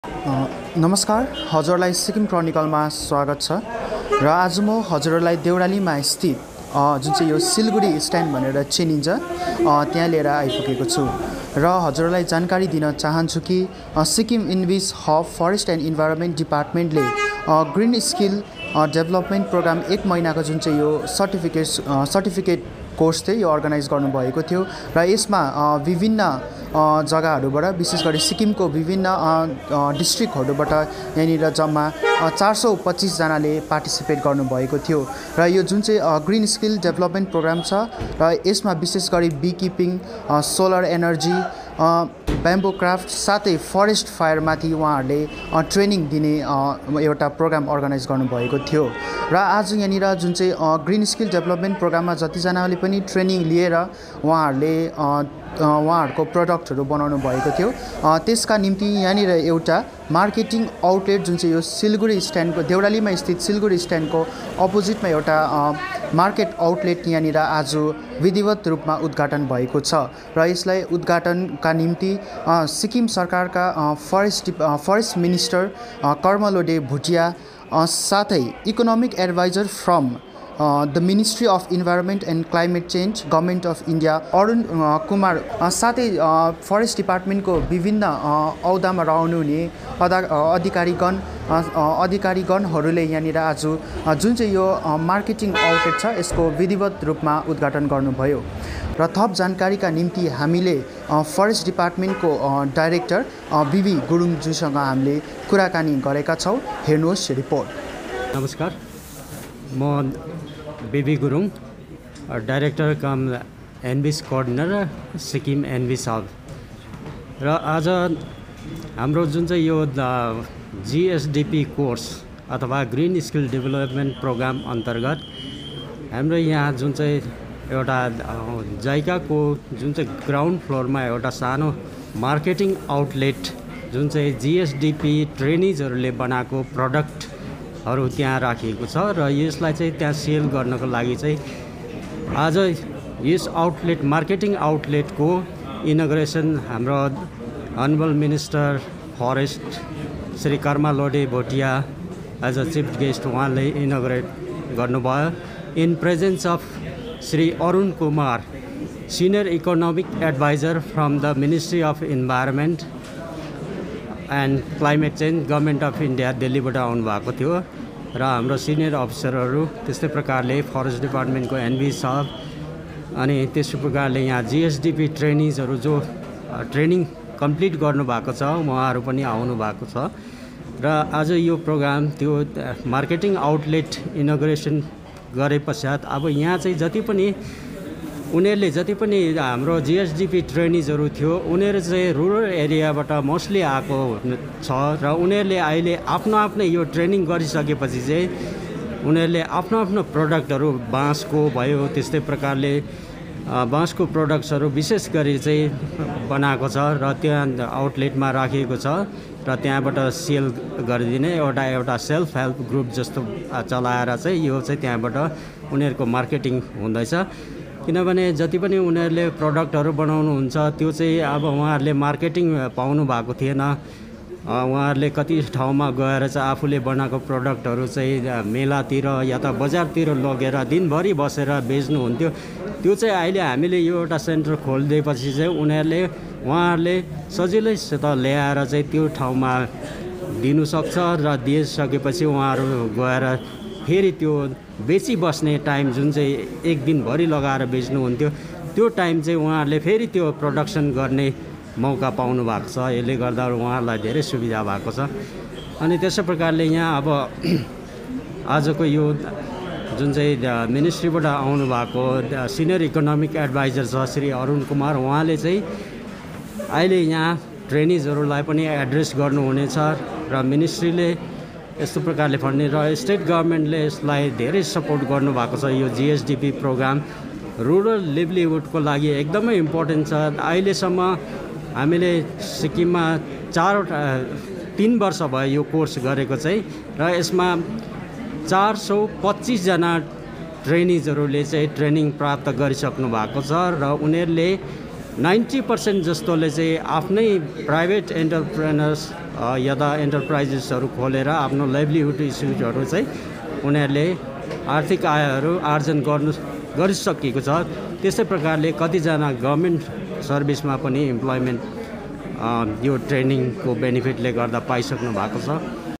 नमस्कार, हजुरलाई सिक्किम क्रोनिकलमा स्वागत छ र आज म हजुरलाई देउरालीमा स्थित जुन चाहिँ यो सिलगढी स्ट्यान्ड भनेर चिनिन्छ त्यहाँ लिएर आइपुगेको छु र हजुरलाई जानकारी दिन चाहन्छु कि Sikkim ENVIS hub forest and environment डिपार्टमेन्टले ग्रिन स्किल डेभलपमेन्ट प्रोग्राम 1 महिनाको जुन चाहिँ यो सर्टिफिकेट कोर्स थियो यो अर्गनाइज गर्नुभएको थियो र यसमा विभिन्न जग्गाहरूबाट विशेष गरी सिक्किमको विभिन्न डिस्ट्रिक्टहरूबाट यहाँनिर जम्मा 425 जनाले पार्टिसिपेट गर्नुभएको थियो र यो जुन चाहिँ ग्रिन स्किल डेभलपमेन्ट प्रोग्राम छ र यसमा विशेष गरी beekeeping, solar energy, bamboo craft साथै फरेस्ट फायरमाथि उहाँहरूले ट्रेनिङ दिने एउटा प्रोग्राम अर्गनाइज गर्नुभएको थियो र आज यहाँनिर जुन चाहिँ ग्रिन स्किल डेभलपमेन्ट प्रोग्राममा जतिजनाले पनि ट्रेनिङ लिएर उहाँहरूले उहाँहरूको प्रडक्टहरू बनाउनु भएको थियो त्यसका निम्ति यहाँनिर एउटा मार्केटिङ आउटलेट जुन चाहिँ यो सिलगढी स्ट्यान्डको देउरालीमा स्थित सिलगढी स्ट्यान्डको अपोजिटमा एउटा मार्केट आउटलेट यहाँनिर आज विधिवत रूपमा उद्घाटन भएको छ र यसलाई उद्घाटनका निम्ति सिक्किम सरकारका फरेस्ट मिनिस्टर कर्मा लोडे भुटिया साथै economic adviser from the ministry of environment and climate change government of India Arun Kumar साथै फरेस्ट डिपार्टमेन्टको विभिन्न औदामा रहनुहुने अधिकारीगणहरूले यहाँनिर आज जुन चाहिँ यो मार्केटिङ आउटलेट छ यसको विधिवत रूपमा उद्घाटन गर्नुभयो र थप जानकारीका निम्ति हामीले फरेस्ट डिपार्टमेन्टको डाइरेक्टर बिबी गुरुङज्यूसँग हामीले कुराकानी गरेका छौँ। हेर्नुहोस् रिपोर्ट। नमस्कार, म BB Gurung, director cum ENVIS coordinator Sikkim ENVIS hub र आज हाम्रो जुन चाहिँ यो जीएसडीपी कोर्स अथवा ग्रिन स्किल डेभलपमेन्ट प्रोग्राम अन्तर्गत हाम्रो यहाँ जुन चाहिँ एउटा जाइकाको जुन चाहिँ ग्राउन्ड फ्लोरमा एउटा सानो मार्केटिङ आउटलेट जुन चाहिँ जीएसडीपी ट्रेनिजहरूले बनाएको प्रडक्टहरू त्यहाँ राखिएको छ र यसलाई चाहिँ त्यहाँ सेल गर्नको लागि चाहिँ आज यस आउटलेट मार्केटिङ आउटलेटको इनोग्रेसन हाम्रो honourable minister forest Shri Karma Lode Bhutia as a chief guest उहाँले इनोग्रेट गर्नुभयो in presence of Shri Arun Kumar, senior economic adviser from the ministry of environment and climate change government of India दिल्लीबाट आउनुभएको थियो र हाम्रो सिनियर अफिसरहरू त्यस्तै प्रकारले फरेस्ट डिपार्टमेन्टको एनभिस हब अनि त्यस्तै प्रकारले यहाँ जीएसडीपी ट्रेनिजहरू जो ट्रेनिङ कम्प्लिट गर्नुभएको छ उहाँहरू पनि आउनु भएको छ र आज यो प्रोग्राम त्यो मार्केटिङ आउटलेट इनोग्रेसन गरे पश्चात अब यहाँ चाहिँ जति पनि हाम्रो जीएसडीपी ट्रेनिजहरू थियो उनीहरू चाहिँ रुरल एरियाबाट मोस्टली आएको छ र उनीहरूले अहिले आफ्नो यो ट्रेनिङ गरिसकेपछि चाहिँ उनीहरूले आफ्नो प्रडक्टहरू बाँसको भयो त्यस्तै प्रकारले बाँसको प्रडक्ट्सहरू विशेष गरी चाहिँ बनाएको छ र त्यहाँ आउटलेटमा राखिएको छ र त्यहाँबाट सेल गरिदिने एउटा सेल्फ हेल्प ग्रुप जस्तो चलाएर चाहिँ यो चाहिँ त्यहाँबाट उनीहरूको मार्केटिङ हुँदैछ किनभने जति पनि उनीहरूले प्रडक्टहरू बनाउनुहुन्छ त्यो चाहिँ अब उहाँहरूले मार्केटिङ पाउनु भएको थिएन। उहाँहरूले कति ठाउँमा गएर चाहिँ आफूले बनाएको प्रडक्टहरू चाहिँ मेलातिर या त बजारतिर लगेर दिनभरि बसेर बेच्नुहुन्थ्यो। त्यो चाहिँ अहिले हामीले यो एउटा सेन्टर खोलिदिएपछि चाहिँ उहाँहरूले सजिलैसित ल्याएर चाहिँ त्यो ठाउँमा दिनु सक्छ र दिइसकेपछि उहाँहरू गएर फेरि त्यो बेची बस्ने टाइम जुन चाहिँ एक दिनभरि लगाएर बेच्नुहुन्थ्यो त्यो टाइम चाहिँ उहाँहरूले फेरि त्यो प्रोडक्सन गर्ने मौका पाउनु भएको छ। यसले गर्दा उहाँहरूलाई धेरै सुविधा भएको छ अनि त्यसै प्रकारले यहाँ अब आजको यो जुन चाहिँ मिनिस्ट्रीबाट आउनुभएको सिनियर इकोनोमिक एडभाइजर छ श्री अरुण कुमार, उहाँले चाहिँ अहिले यहाँ ट्रेनिजहरूलाई पनि एड्रेस गर्नुहुनेछ र मिनिस्ट्रीले यस्तो प्रकारले भन्ने र स्टेट गभर्मेन्टले यसलाई धेरै सपोर्ट गर्नुभएको छ। यो जीएसडीपी प्रोग्राम रुरल लिभलिहुडको लागि एकदमै इम्पोर्टेन्ट छ। अहिलेसम्म हामीले सिक्किममा 3 वर्ष भयो यो कोर्स गरेको चाहिँ र यसमा 425 जना ट्रेनिजहरूले चाहिँ ट्रेनिङ प्राप्त गरिसक्नु भएको छ र उनीहरूले 90% जस्तोले चाहिँ आफ्नै प्राइभेट एन्टरप्रेनर्स या त एन्टरप्राइजेसहरू खोलेर आफ्नो लाइभलीहुड इस्युजहरू चाहिँ उनीहरूले आर्थिक आयहरू आर्जन गरिसकेको छ। त्यसै प्रकारले कतिजना गभर्मेन्ट सर्भिसमा पनि इम्प्लोइमेन्ट यो ट्रेनिङको बेनिफिटले गर्दा पाइसक्नु भएको छ।